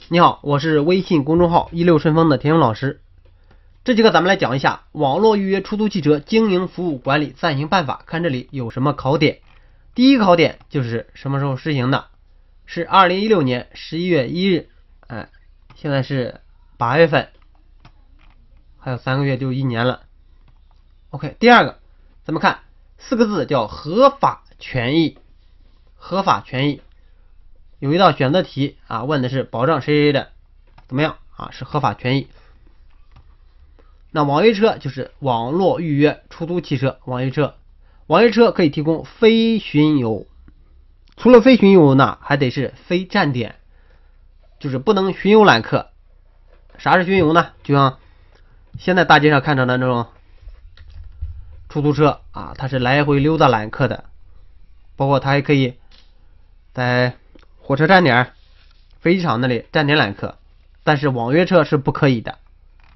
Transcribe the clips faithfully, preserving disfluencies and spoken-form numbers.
你好，我是微信公众号一六顺风的田勇老师。这节课咱们来讲一下网络预约出租汽车经营服务管理暂行办法，看这里有什么考点。第一个考点就是什么时候实行的，是二零一六年十一月一日，哎，现在是八月份，还有三个月就一年了。OK， 第二个咱们看四个字叫合法权益，合法权益。有一道选择题啊，问的是保障谁谁的怎么样啊，是合法权益。那网约车就是网络预约出租汽车，网约车，网约车可以提供非巡游，除了非巡游呢，还得是非站点，就是不能巡游揽客。啥是巡游呢？就像现在大街上看到的那种出租车啊，它是来回溜达揽客的，包括它还可以在火车站点、飞机场那里站点揽客，但是网约车是不可以的。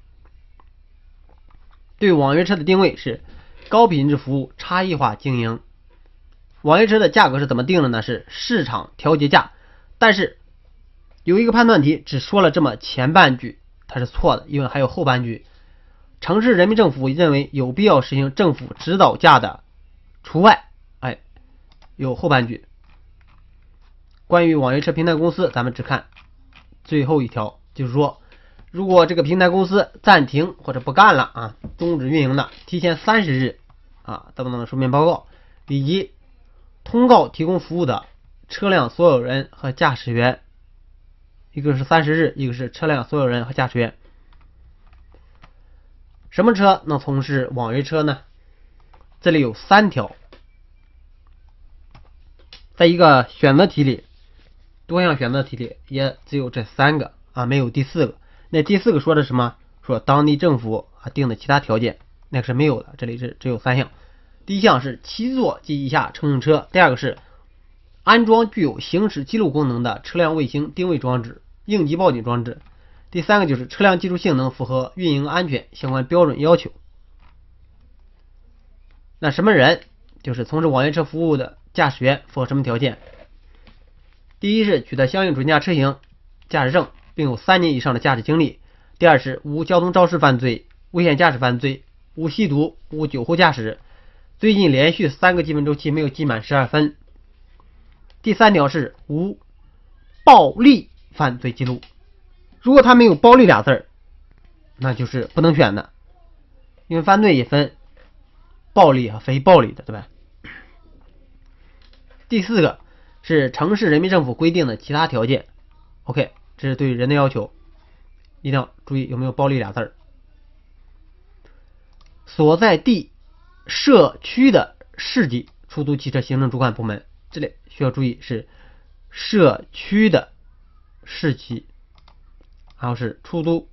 对网约车的定位是高品质服务，差异化经营。网约车的价格是怎么定的呢？是市场调节价。但是有一个判断题只说了这么前半句，它是错的，因为还有后半句。城市人民政府认为有必要实行政府指导价的除外，哎，有后半句。关于网约车平台公司，咱们只看最后一条，就是说如果这个平台公司暂停或者不干了啊，终止运营的，提前三十日啊，等等的书面报告，以及通告提供服务的车辆所有人和驾驶员，一个是三十日，一个是车辆所有人和驾驶员。什么车能从事网约车呢？这里有三条，在一个选择题里，多项选择题里也只有这三个啊，没有第四个。那第四个说的什么？说当地政府啊定的其他条件，那个是没有的。这里是只有三项。第一项是七座及以下乘用车，第二个是安装具有行驶记录功能的车辆卫星定位装置、应急报警装置，第三个就是车辆技术性能符合运营安全相关标准要求。那什么人？就是从事网约车服务的驾驶员符合什么条件？第一是取得相应准驾车型驾驶证，并有三年以上的驾驶经历；第二是无交通肇事犯罪、危险驾驶犯罪、无吸毒、无酒后驾驶，最近连续三个记分周期没有记满十二分；第三条是无暴力犯罪记录。如果他没有暴力俩字儿，那就是不能选的，因为犯罪也分暴力和非暴力的，对吧？第四个是城市人民政府规定的其他条件。 OK， 这是对人的要求，一定要注意有没有暴力俩字儿。所在地社区的市级出租汽车行政主管部门，这里需要注意是社区的市级，然后是出租，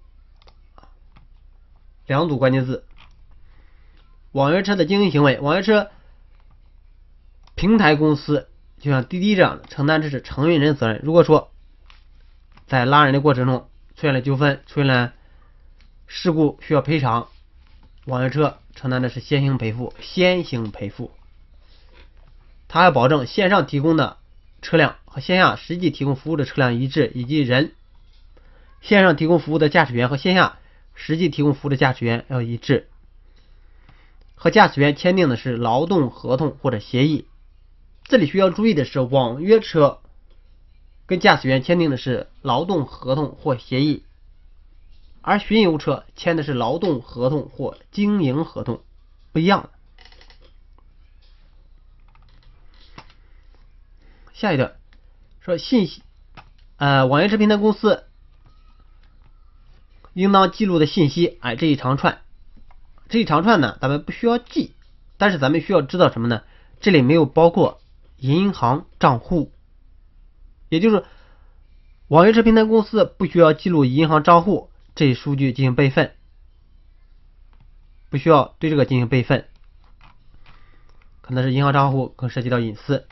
两组关键字。网约车的经营行为，网约车平台公司就像滴滴这样的，承担的是承运人责任。如果说在拉人的过程中出现了纠纷，出现了事故需要赔偿，网约车承担的是先行赔付，先行赔付。它要保证线上提供的车辆和线下实际提供服务的车辆一致，以及人线上提供服务的驾驶员和线下实际提供服务的驾驶员要一致。和驾驶员签订的是劳动合同或者协议。这里需要注意的是，网约车跟驾驶员签订的是劳动合同或协议，而巡游车签的是劳动合同或经营合同，不一样的。下一段说信息，呃，网约车平台公司应当记录的信息，哎，这一长串，这一长串呢，咱们不需要记，但是咱们需要知道什么呢？这里没有包括银行账户，也就是网约车平台公司不需要记录银行账户这一数据进行备份，不需要对这个进行备份，可能是银行账户更涉及到隐私。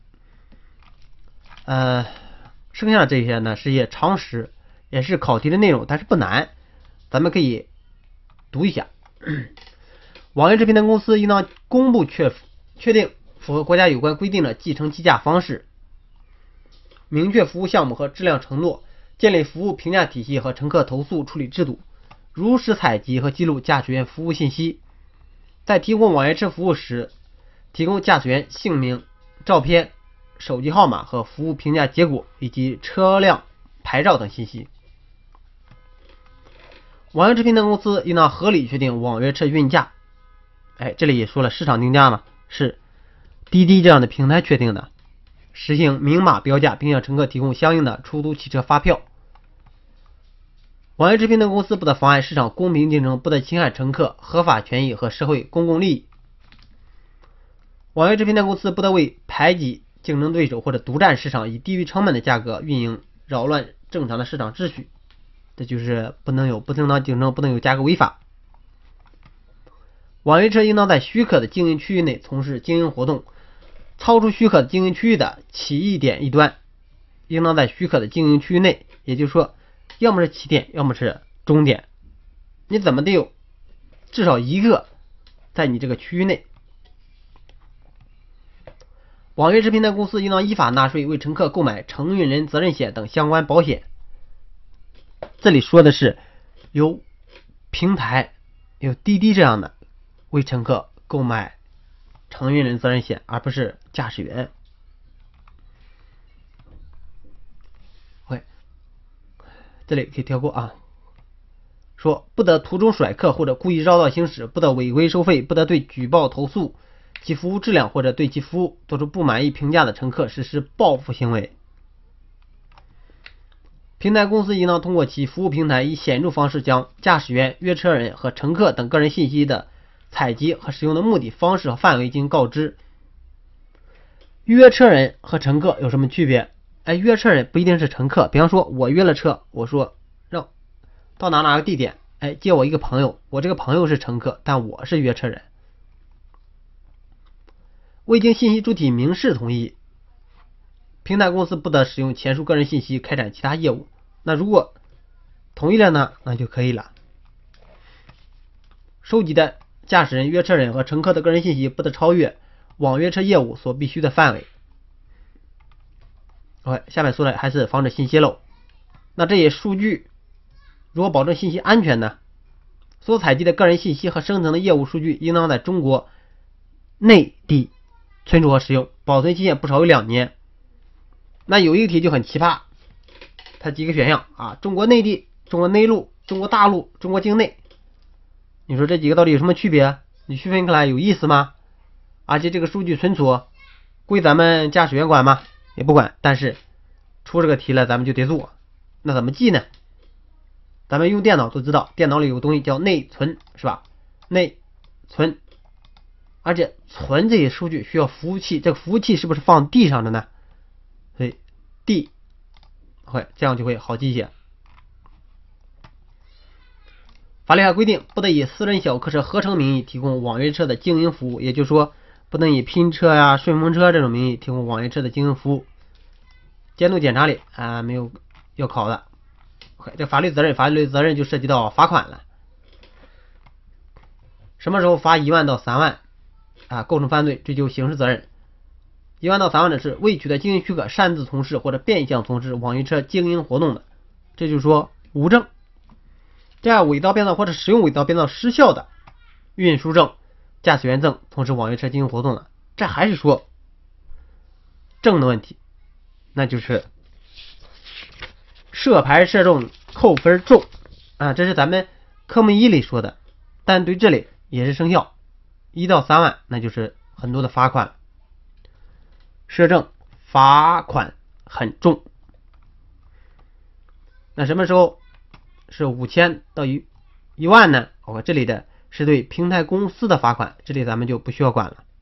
呃，剩下的这些呢是一些常识，也是考题的内容，但是不难，咱们可以读一下。网约车平台公司应当公布确确定符合国家有关规定的计程计价方式，明确服务项目和质量承诺， 建立服务评价体系和乘客投诉处理制度，如实采集和记录驾驶员服务信息。在提供网约车服务时，提供驾驶员姓名、照片、手机号码和服务评价结果以及车辆牌照等信息。网约车平台公司应当合理确定网约车运价。哎，这里也说了，市场定价嘛，是滴滴这样的平台确定的，实行明码标价，并向乘客提供相应的出租汽车发票。网约车平台公司不得妨碍市场公平竞争，不得侵害乘客合法权益和社会公共利益。网约车平台公司不得为排挤竞争对手或者独占市场，以低于成本的价格运营，扰乱正常的市场秩序。这就是不能有不正当竞争，不能有价格违法。网约车应当在许可的经营区域内从事经营活动，超出许可的经营区域的起一点一端，应当在许可的经营区域内，也就是说，要么是起点，要么是终点，你怎么得有至少一个在你这个区域内。网约车平台公司应当依法纳税，为乘客购买承运人责任险等相关保险。这里说的是由平台有滴滴这样的为乘客购买承运人责任险，而不是驾驶员。OK， 这里可以跳过啊。说不得途中甩客或者故意绕道行驶，不得违规收费，不得对举报投诉其服务质量或者对其服务做出不满意评价的乘客实施报复行为。平台公司应当通过其服务平台以显著方式将驾驶员、约车人和乘客等个人信息的采集和使用的目的、方式和范围进行告知。约车人和乘客有什么区别？哎，约车人不一定是乘客，比方说我约了车，我说让到哪哪个地点，哎，接我一个朋友，我这个朋友是乘客，但我是约车人。未经信息主体明示同意，平台公司不得使用前述个人信息开展其他业务。那如果同意了呢，那就可以了。收集的驾驶人、约车人和乘客的个人信息不得超越网约车业务所必须的范围。OK， 下面说的还是防止信息泄露。那这些数据如何保证信息安全呢？所采集的个人信息和生成的业务数据应当在中国内地存储和使用，保存期限不少于两年。那有一个题就很奇葩，它几个选项啊，中国内地、中国内陆、中国大陆、中国境内，你说这几个到底有什么区别？你区分开来有意思吗？而且这个数据存储归咱们驾驶员管吗？也不管，但是出这个题了咱们就得做。那怎么记呢？咱们用电脑都知道，电脑里有个东西叫内存，是吧？内存，而且存这些数据需要服务器，这个服务器是不是放地上的呢？所以地会这样就会好记一些。法律还规定，不得以私人小客车合成名义提供网约车的经营服务，也就是说，不能以拼车呀、顺风车这种名义提供网约车的经营服务。监督检查里啊没有要考的。OK， 这法律责任，法律责任就涉及到罚款了。什么时候罚一万到三万啊？构成犯罪，追究刑事责任。一万到三万的是未取得经营许可，擅自从事或者变相从事网约车经营活动的，这就是说无证。这样伪造变造或者使用伪造变造失效的运输证、驾驶员证从事网约车经营活动的，这还是说证的问题，那就是涉牌涉重扣分重啊，这是咱们科目一里说的，但对这里也是生效，一到三万那就是很多的罚款，涉证罚款很重。那什么时候是五千到一一万呢？我这里的是对平台公司的罚款，这里咱们就不需要管了。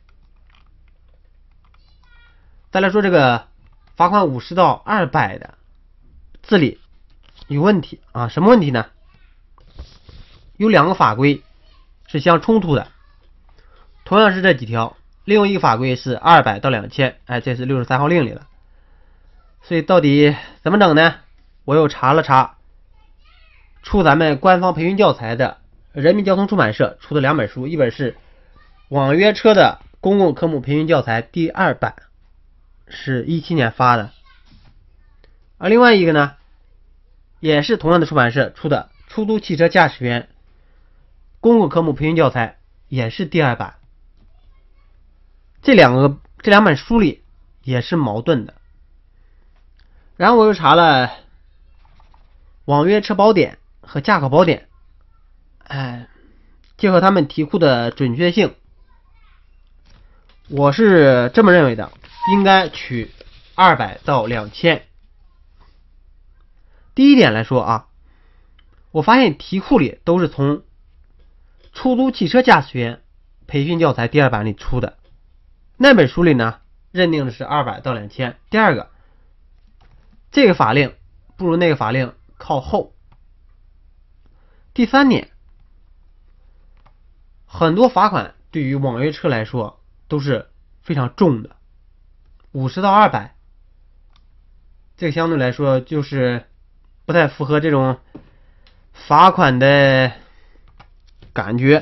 再来说这个罚款五十到二百的，这里有问题啊，什么问题呢？有两个法规是相冲突的，同样是这几条，另外一个法规是二百到两千，哎，这是六十三号令里的。所以到底怎么整呢？我又查了查，出咱们官方培训教材的人民交通出版社出的两本书，一本是网约车的公共科目培训教材第二版，是一七年发的，而另外一个呢也是同样的出版社出的《出租汽车驾驶员公共科目培训教材》，也是第二版。这两个这两本书里也是矛盾的。然后我又查了《网约车宝典》和《驾考宝典》，哎，结合他们题库的准确性，我是这么认为的，应该取二百到两千。第一点来说啊，我发现题库里都是从出租汽车驾驶员培训教材第二版里出的，那本书里呢认定的是二百到两千。第二个，这个法令不如那个法令靠后。第三点，很多罚款对于网约车来说都是非常重的，五十到二百，这个相对来说就是不太符合这种罚款的感觉。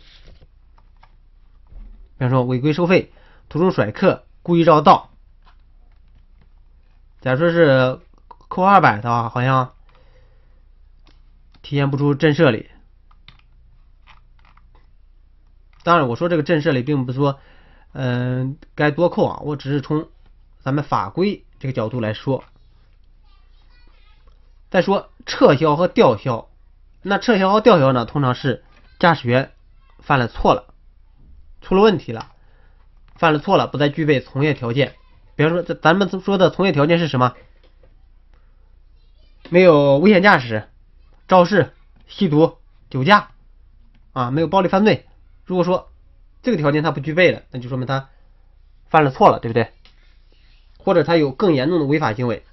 比方说违规收费、途中甩客、故意绕道，假如说是扣二百的话，好像体现不出震慑力。当然我说这个震慑力并不是说嗯、呃、该多扣啊，我只是从咱们法规这个角度来说。再说撤销和吊销，那撤销和吊销呢，通常是驾驶员犯了错了，出了问题了，犯了错了，不再具备从业条件。比方说咱们说的从业条件是什么？没有危险驾驶、肇事、吸毒、酒驾啊，没有暴力犯罪。如果说这个条件他不具备了，那就说明他犯了错了，对不对？或者他有更严重的违法行为，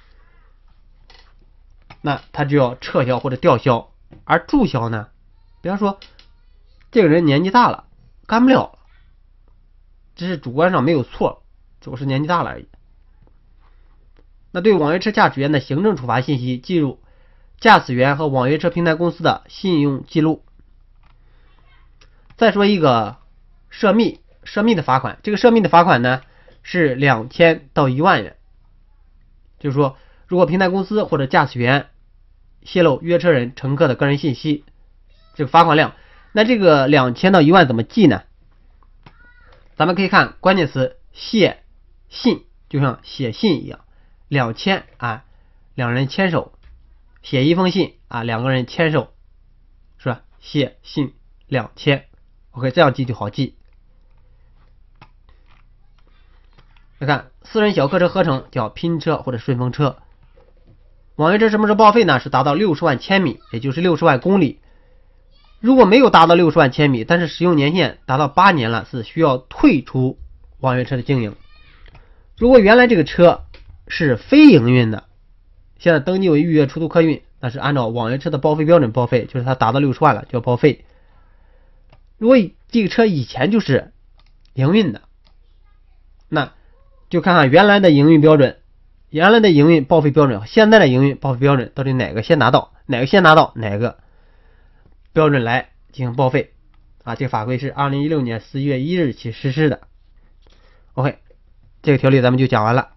那他就要撤销或者吊销。而注销呢，比方说这个人年纪大了，干不了了，只是主观上没有错，就是年纪大了而已。那对网约车驾驶员的行政处罚信息记入驾驶员和网约车平台公司的信用记录。再说一个涉密，涉密的罚款，这个涉密的罚款呢是两千到一万元。就是说，如果平台公司或者驾驶员泄露约车人、乘客的个人信息，这个罚款量，那这个两千到一万怎么记呢？咱们可以看关键词写信，就像写信一样，两千啊，两人牵手，写一封信啊，两个人牵手，是吧？写信两千 ，OK， 这样记就好记。来看私人小客车合成叫拼车或者顺风车。网约车什么时候报废呢？是达到六十万千米，也就是六十万公里。如果没有达到六十万千米，但是使用年限达到八年了，是需要退出网约车的经营。如果原来这个车是非营运的，现在登记为预约出租客运，那是按照网约车的报废标准报废，就是它达到六十万了就要报废。如果这个车以前就是营运的，那就看看原来的营运标准，原来的营运报废标准和现在的营运报废标准到底哪个先达到，哪个先达到哪个标准来进行报废啊。这个法规是二零一六年四月一日起实施的。OK， 这个条例咱们就讲完了。